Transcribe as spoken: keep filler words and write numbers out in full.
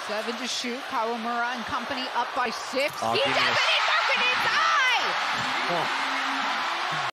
Seven to shoot. Kawamura and company up by six. Oh, he does it! He's open his eye! Oh.